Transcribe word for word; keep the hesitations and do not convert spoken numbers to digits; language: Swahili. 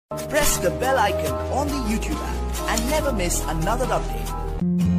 Press the bell icon on the YouTube app and never miss another update.